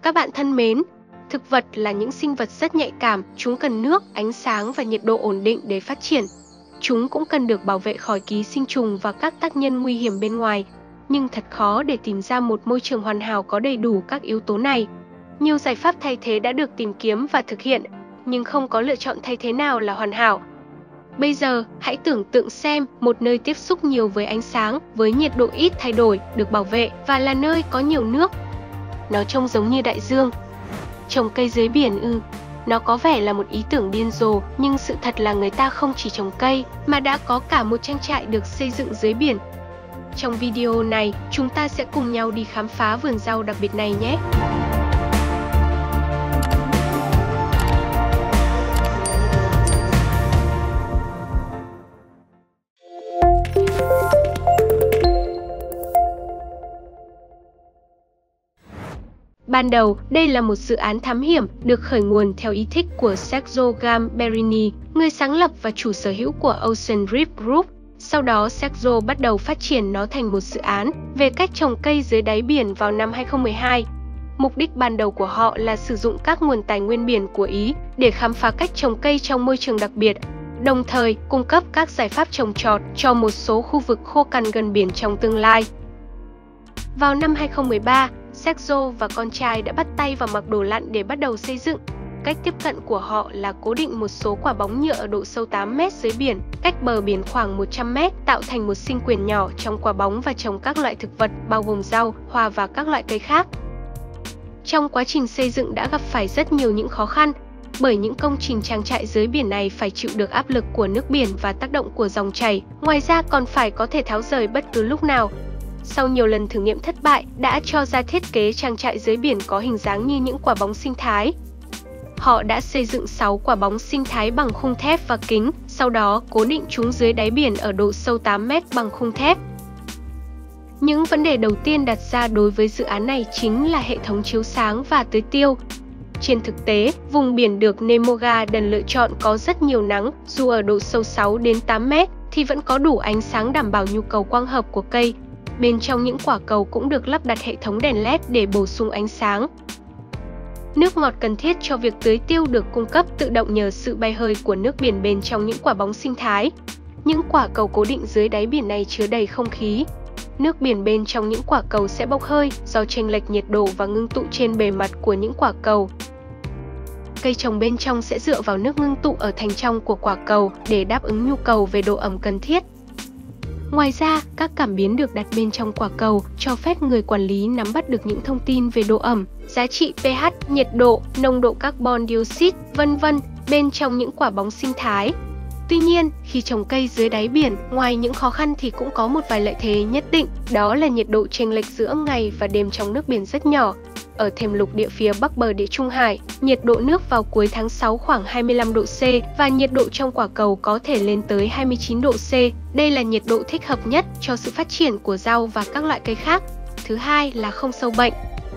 Các bạn thân mến, thực vật là những sinh vật rất nhạy cảm, chúng cần nước, ánh sáng và nhiệt độ ổn định để phát triển. Chúng cũng cần được bảo vệ khỏi ký sinh trùng và các tác nhân nguy hiểm bên ngoài. Nhưng thật khó để tìm ra một môi trường hoàn hảo có đầy đủ các yếu tố này. Nhiều giải pháp thay thế đã được tìm kiếm và thực hiện, nhưng không có lựa chọn thay thế nào là hoàn hảo. Bây giờ, hãy tưởng tượng xem một nơi tiếp xúc nhiều với ánh sáng, với nhiệt độ ít thay đổi, được bảo vệ và là nơi có nhiều nước. Nó trông giống như đại dương. Trồng cây dưới biển ư? Nó có vẻ là một ý tưởng điên rồ, nhưng sự thật là người ta không chỉ trồng cây, mà đã có cả một trang trại được xây dựng dưới biển. Trong video này, chúng ta sẽ cùng nhau đi khám phá vườn rau đặc biệt này nhé! Ban đầu, đây là một dự án thám hiểm được khởi nguồn theo ý thích của Sergio Gamberini, người sáng lập và chủ sở hữu của Ocean Reef Group. Sau đó, Sergio bắt đầu phát triển nó thành một dự án về cách trồng cây dưới đáy biển vào năm 2012. Mục đích ban đầu của họ là sử dụng các nguồn tài nguyên biển của Ý để khám phá cách trồng cây trong môi trường đặc biệt, đồng thời cung cấp các giải pháp trồng trọt cho một số khu vực khô cằn gần biển trong tương lai. Vào năm 2013, Sergio và con trai đã bắt tay vào mặc đồ lặn để bắt đầu xây dựng. Cách tiếp cận của họ là cố định một số quả bóng nhựa ở độ sâu 8 mét dưới biển, cách bờ biển khoảng 100 mét, tạo thành một sinh quyền nhỏ trong quả bóng và trồng các loại thực vật, bao gồm rau, hoa và các loại cây khác. Trong quá trình xây dựng đã gặp phải rất nhiều những khó khăn, bởi những công trình trang trại dưới biển này phải chịu được áp lực của nước biển và tác động của dòng chảy, ngoài ra còn phải có thể tháo rời bất cứ lúc nào. Sau nhiều lần thử nghiệm thất bại, đã cho ra thiết kế trang trại dưới biển có hình dáng như những quả bóng sinh thái. Họ đã xây dựng 6 quả bóng sinh thái bằng khung thép và kính, sau đó cố định chúng dưới đáy biển ở độ sâu 8 mét bằng khung thép. Những vấn đề đầu tiên đặt ra đối với dự án này chính là hệ thống chiếu sáng và tưới tiêu. Trên thực tế, vùng biển được Nemo Garden lựa chọn có rất nhiều nắng, dù ở độ sâu 6 đến 8 mét thì vẫn có đủ ánh sáng đảm bảo nhu cầu quang hợp của cây. Bên trong những quả cầu cũng được lắp đặt hệ thống đèn LED để bổ sung ánh sáng. Nước ngọt cần thiết cho việc tưới tiêu được cung cấp tự động nhờ sự bay hơi của nước biển bên trong những quả bóng sinh thái. Những quả cầu cố định dưới đáy biển này chứa đầy không khí. Nước biển bên trong những quả cầu sẽ bốc hơi do chênh lệch nhiệt độ và ngưng tụ trên bề mặt của những quả cầu. Cây trồng bên trong sẽ dựa vào nước ngưng tụ ở thành trong của quả cầu để đáp ứng nhu cầu về độ ẩm cần thiết. Ngoài ra, các cảm biến được đặt bên trong quả cầu cho phép người quản lý nắm bắt được những thông tin về độ ẩm, giá trị pH, nhiệt độ, nồng độ carbon dioxide, vân vân bên trong những quả bóng sinh thái. Tuy nhiên, khi trồng cây dưới đáy biển, ngoài những khó khăn thì cũng có một vài lợi thế nhất định, đó là nhiệt độ chênh lệch giữa ngày và đêm trong nước biển rất nhỏ. Ở thềm lục địa phía bắc bờ Địa Trung Hải, nhiệt độ nước vào cuối tháng 6 khoảng 25 độ C và nhiệt độ trong quả cầu có thể lên tới 29 độ C. Đây là nhiệt độ thích hợp nhất cho sự phát triển của rau và các loại cây khác. Thứ hai là không sâu bệnh.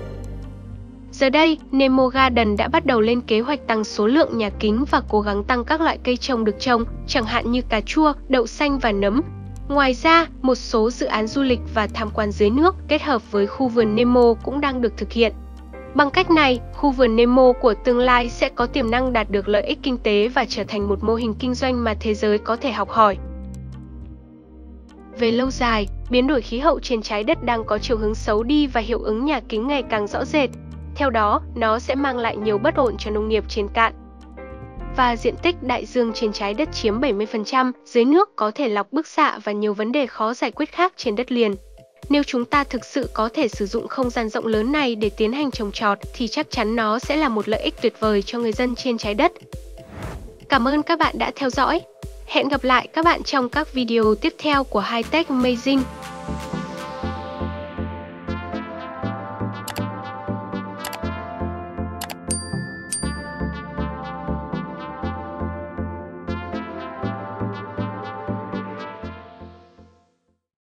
Giờ đây, Nemo Garden đã bắt đầu lên kế hoạch tăng số lượng nhà kính và cố gắng tăng các loại cây trồng được trồng, chẳng hạn như cà chua, đậu xanh và nấm. Ngoài ra, một số dự án du lịch và tham quan dưới nước kết hợp với khu vườn Nemo cũng đang được thực hiện. Bằng cách này, khu vườn Nemo của tương lai sẽ có tiềm năng đạt được lợi ích kinh tế và trở thành một mô hình kinh doanh mà thế giới có thể học hỏi. Về lâu dài, biến đổi khí hậu trên trái đất đang có chiều hướng xấu đi và hiệu ứng nhà kính ngày càng rõ rệt. Theo đó, nó sẽ mang lại nhiều bất ổn cho nông nghiệp trên cạn. Và diện tích đại dương trên trái đất chiếm 70%, dưới nước có thể lọc bức xạ và nhiều vấn đề khó giải quyết khác trên đất liền. Nếu chúng ta thực sự có thể sử dụng không gian rộng lớn này để tiến hành trồng trọt thì chắc chắn nó sẽ là một lợi ích tuyệt vời cho người dân trên trái đất. Cảm ơn các bạn đã theo dõi. Hẹn gặp lại các bạn trong các video tiếp theo của High Tech Amazing.